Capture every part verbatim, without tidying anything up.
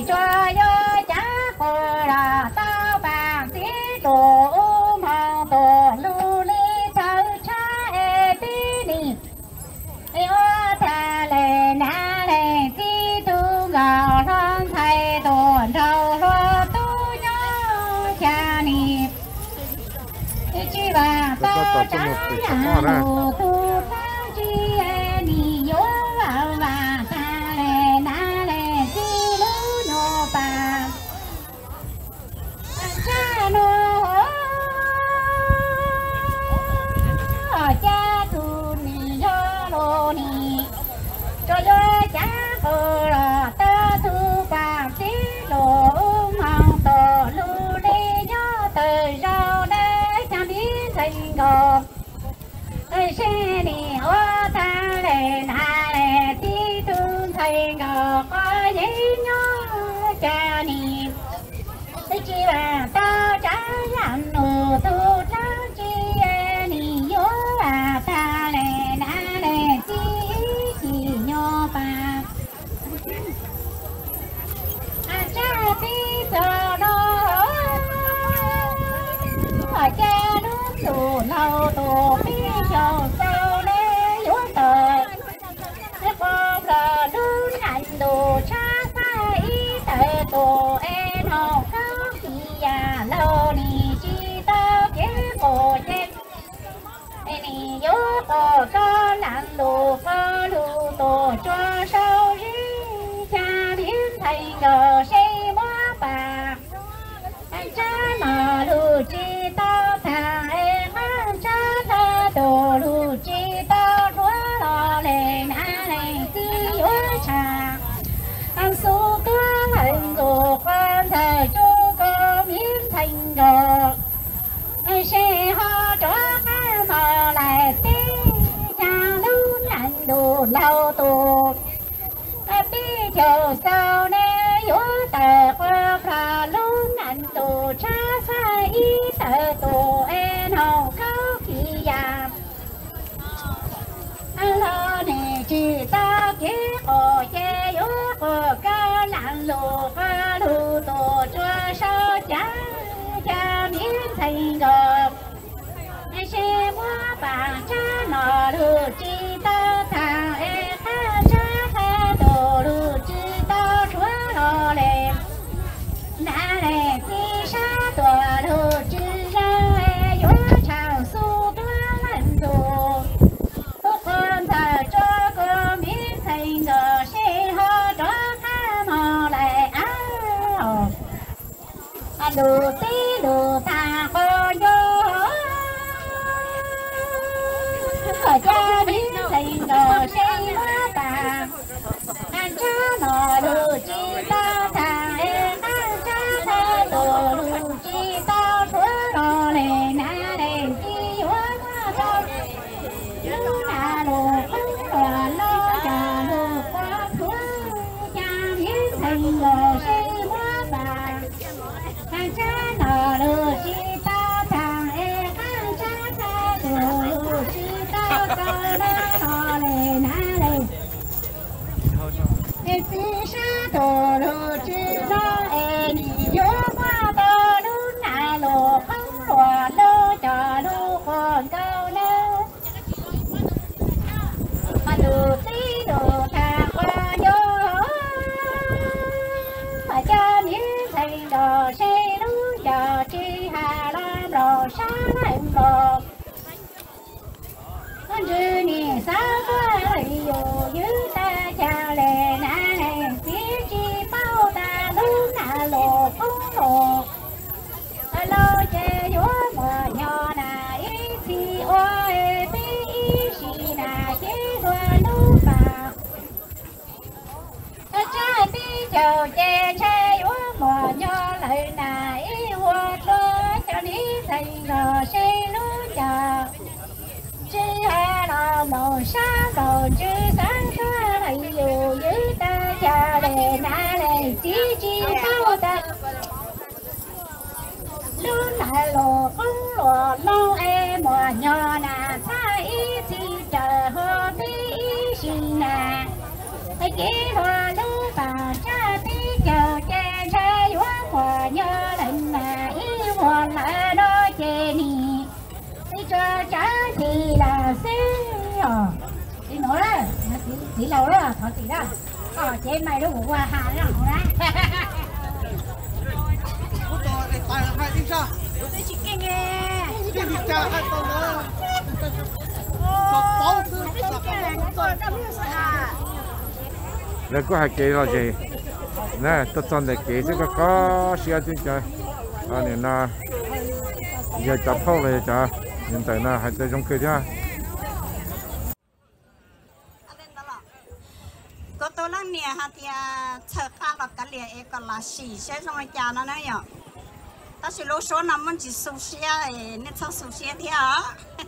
cho yo cha cô là tao vàng xí đồ ôm hàng tổ lưu ly thâu cha e tí đi yêu ta lệ na lệ xí tu gạo thân thầy tổn trâu lo tu nhớ cha ni chi vàng tao cha nhà đồ tu thang chi e ni yo vào vàng ta lệ na lệ xí lu nô pa cha nô cha tu ni yo lo ni cho yo cha cô là ta thu vàng xí đồ ôm hàng tổ lưu đi nhớ từ rau để chẳng biết thành gò ơi xe đi hoa ta lệ na lệ tí thương thành gò có giấy nhớ cha ni chỉ là ta trả làm nụ thu trắng chi ni nhớ là ta lệ na lệ chi chỉ nhớ ba cha tí giờ đó cha nước tù lâu tù bí sầu sâu để yếu tờ thế con gờ đứng ảnh đồ cha xa ý tờ tù em học khóc thì già lâu đi chi tao kế cổ trên em đi yếu tờ cho làm đồ có lưu tù cho sâu rí cha biến thành gờ xây bó bạc anh cha mà lưu chi tao thà em ăn cha ta đồ lưu chi tao đuối lo lệ na lệ tí yếu trà anh su cứ hành đồ quan thời chú có biến thành gờ anh sẽ ho cho cái mà lại tí cha lúc anh đồ lâu tù bí chờ sao nè yếu tờ qua fra luôn anh tù cha sai ý tờ tù em hồng khóc khi già anh lo nè chỉ ta kế cổ che yếu cổ ca lặng lù qua lù tù cho sao cha cha biến thành gờ anh sẽ qua bà cha nọ lù chi ta thà em ta cha tha đồ lù chi ta chúa lo lệ na lệ chi sa tòa lù chi ra e yếu chào su tua lần đồ phúc con thờ cho cô miếng thành gờ xe ho cho khá mò lại áo anh đồ tí đồ thà cô vô ở cha miếng thành gờ xe hóa tà anh cha nọ lù chi ta thà em anh cha tha đồ lù chi ta chúa lo lệ na lệ chi hóa ta lu na lù không lo lo cha lù qua chúa cha biết thành gờ xây hóa bà anh cha nọ lù chi ta thà em anh cha tha đồ lù chi ta ta lo lệ na lệ em chỉ sa đồ lù chi lo em yếu qua tờ lu na lù không lo lo cho lu còn cao nơ mà lù tí đồ thà qua vô mà cha miếng thành đồ xe lú cho chi hà lam đồ sáng em đồ con chữ nè sao có ai dù dưới ta cha lệ na lệ phía chi bao ta lu na lù không lù lo che gió mà nhỏ na ý thì ôi tí ý xì na chế hoa lu bạc cha tí chầu che che gió mà nhỏ lại na ý hoa lơ cho đi thành gờ xe lu chào chi hà là màu sáng rồi chứ sáng ra lại dù dưới ta cha lệ na lệ chi chi bao ta luôn là lò không lò lâu em mà nhỏ nà ta ý thì chờ hô tí ý xin nà cái kế hoa lưu bà cha tí chờ che chỉ lâu đó thọ chị đó ờ chế mày đó ngủ qua hà đó ngủ đấy hai tiếng sau tôi chỉ nghe nghe đi đi cha hai tàu nữa Nếu có hai kỳ là gì nè tất nhiên là kỳ sẽ có có xe trên trời anh này là giờ chập phao về chả hiện tại là hai tay trong kia nha có tôi lăng nè hả thì chờ khá là cái liền ấy còn là xì xe trong cái nhà nó nữa nhở ta chỉ lúc số năm mình chỉ số xe nên sao số xe thế hả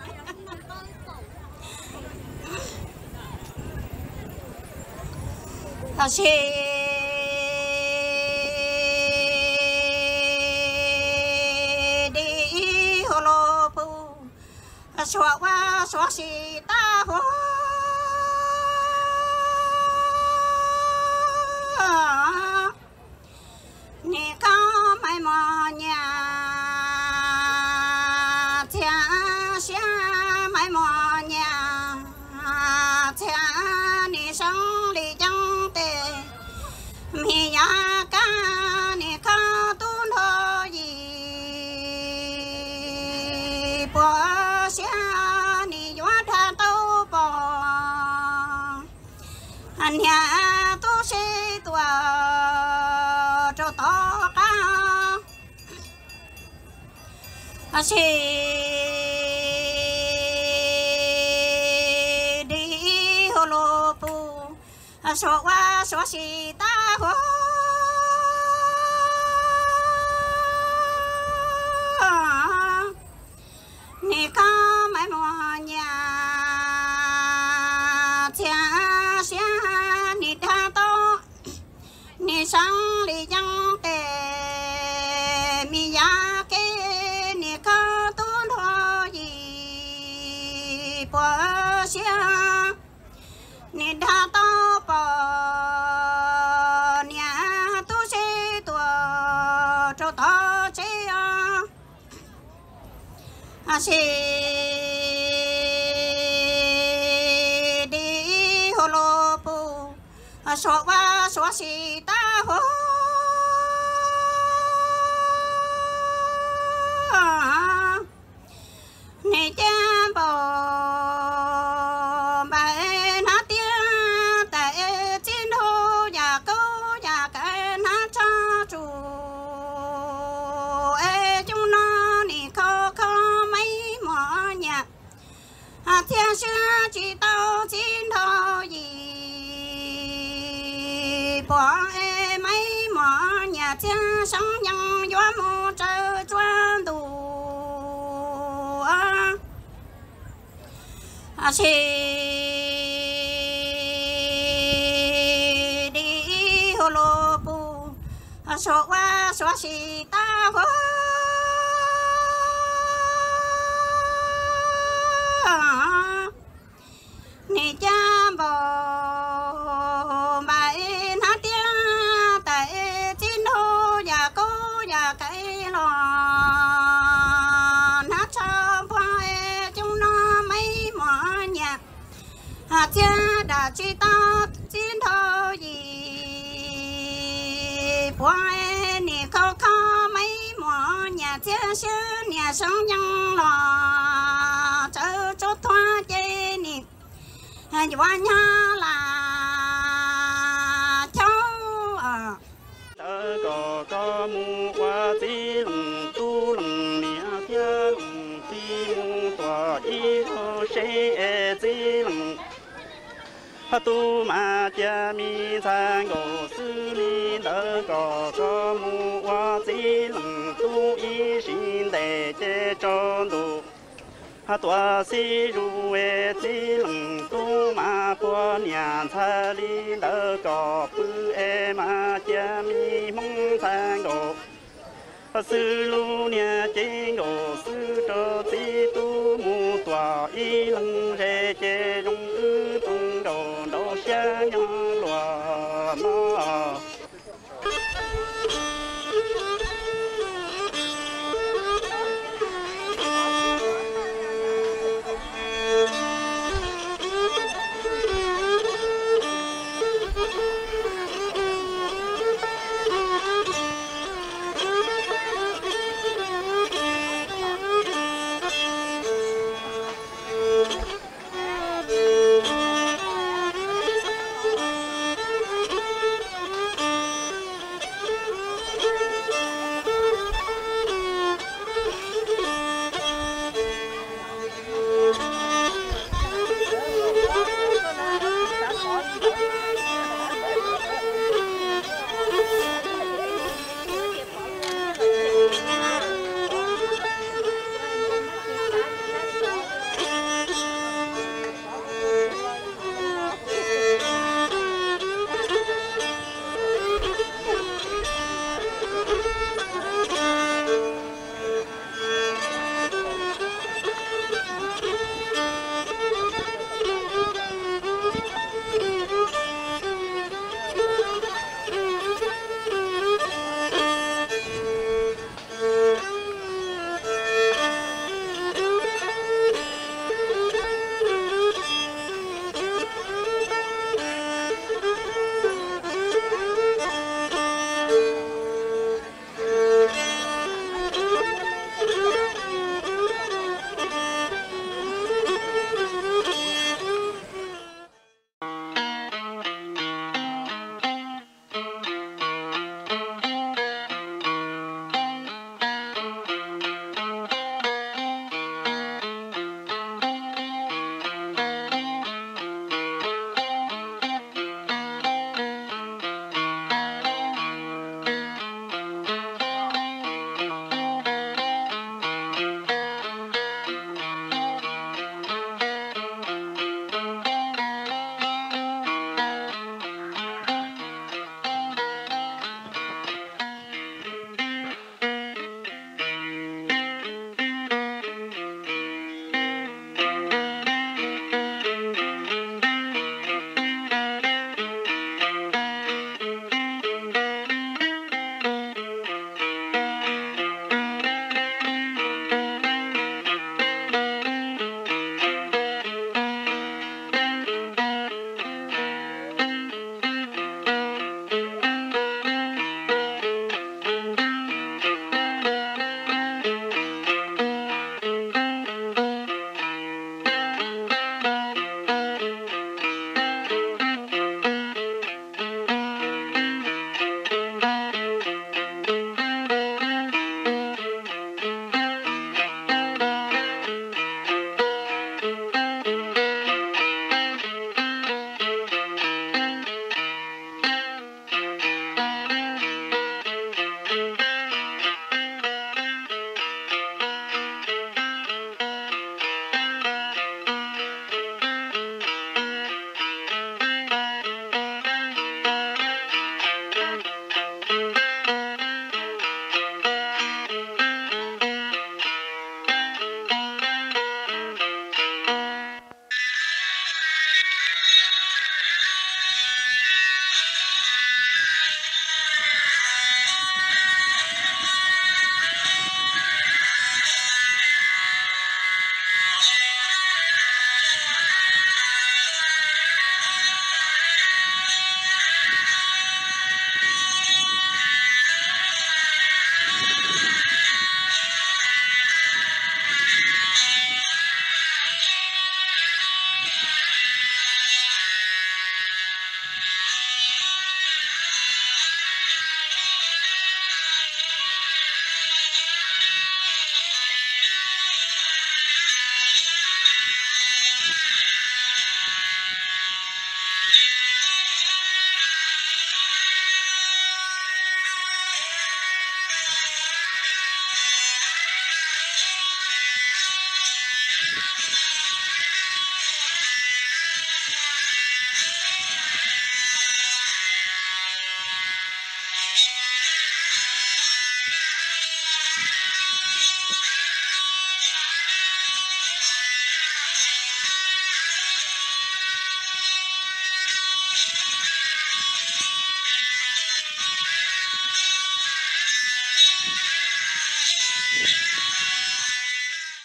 ta chỉ đi hồ lô bu xóa qua xóa xì ta hồ nè có mai mò nhà cha xa mai mò nhà cha nè sống đi chẳng tệ mi nhà ca nè ca tuôn hồ gì bỏ xa nè gió tha tâu bỏ anh nhà tu sĩ tua cho to ca à sĩ đi hồ lô pu à số qua số sĩ ta hồ nè có mấy mùa nhà cha xa nè tha to nè sang đi chẳng tệ mi ya kê nè có tuôn hoa gì bỏ xa nè tha to bỏ nhà tu sĩ tua cho to chế à sĩ đi hồ lô pu à số qua số sĩ ta hồ nè cha bò bài nát tiếng tại trên hồ nhà câu nhà cái nát cha chủ ê chúng nó nè khó khó mấy mỏ nhà à thiên sư chỉ tao trên hồ gì bỏ ê mấy mỏ nhà thiên sống nhân gió mô trời choan đủ à sĩ đi hồ lô pu à số qua số sĩ ta hồ nè cha bò bài nát tiếng tại trên hồ nhà cô nhà cái lò nát sao phải chúng nó mấy mỏ nhà à cha đã chỉ ta trên hồ gì phải nè khó khó mấy mỏ nhà cha sư nhà sống nhân lò chớ chốt thoa chê nè gió nhà là cháu à tớ có có mu qua tí lồng tu lồng nia thia lồng tí mu tòa y hồ xe tí lồng hát tu ma cha mi sang gỗ sư li tớ có có mu qua tí lồng tu y xin để chế cho đủ hát tòa si ru e tí lồng tu ma qua nhà tha li tớ có bư e ma cha mi mong sang gỗ sư lu nhà chế gỗ sư cho tí tu mu tòa y lăng rê chế rung ư tung đồ đồ xa nhỏ lòa nó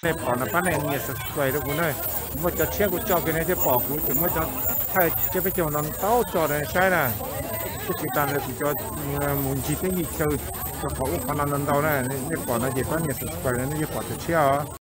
này bỏ nó bán này nhiều sợi quay đó cũng này mua cho chiếc của cho cái này cho bỏ cũng chỉ mua cho thay cho cái chỗ nó tao cho này sai nè cái chỉ tàn là chỉ cho muốn chỉ cái gì chơi cho có khả năng lần đầu này nên bỏ nó chỉ bán nhiều sợi quay nó chỉ bỏ cho chiếc